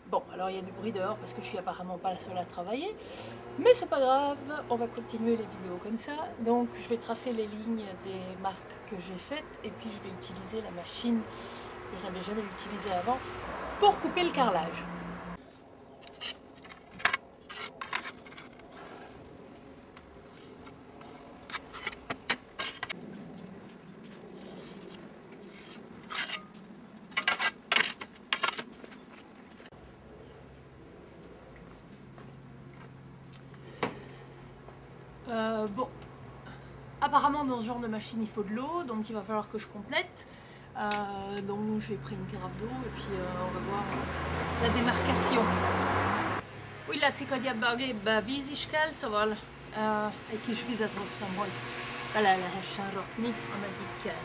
Bon, alors il y a du bruit dehors parce que je suis apparemment pas la seule à travailler, mais c'est pas grave, on va continuer les vidéos comme ça. Donc je vais tracer les lignes des marques que j'ai faites et puis je vais utiliser la machine que je n'avais jamais utilisée avant pour couper le carrelage. Bon, apparemment dans ce genre de machine il faut de l'eau, donc il va falloir que je complète. Donc j'ai pris une carafe d'eau et puis on va voir la démarcation. Úgy látszik, hogy ebbe a gépbe víz is kell, szóval egy kis vizet hoztam, hogy bele lehessen rakni, ameddig kell.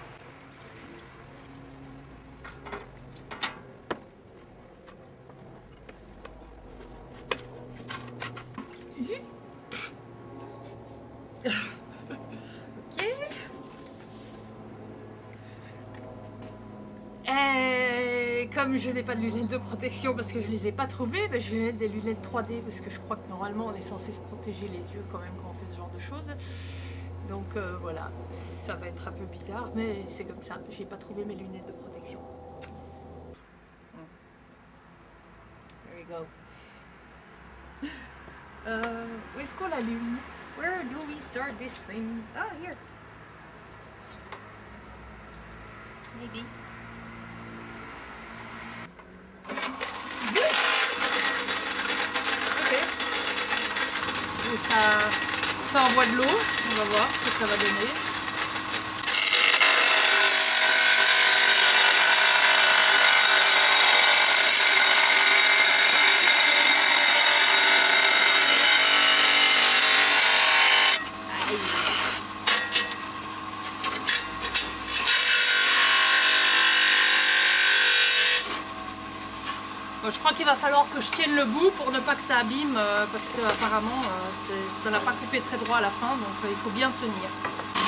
Et comme je n'ai pas de lunettes de protection parce que je ne les ai pas trouvées, ben je vais mettre des lunettes 3D parce que je crois que normalement on est censé se protéger les yeux quand même quand on fait ce genre de choses. Donc voilà, ça va être un peu bizarre, mais c'est comme ça, j'ai pas trouvé mes lunettes de protection. There we go. Où est-ce qu'on l'allume? Where do we start this thing? Ah, here. Maybe. Ok. Et ça envoie de l'eau. On va voir ce que ça va donner. Bon, je crois qu'il va falloir que je tienne le bout pour ne pas que ça abîme parce que apparemment ça n'a pas coupé très droit à la fin, donc il faut bien tenir.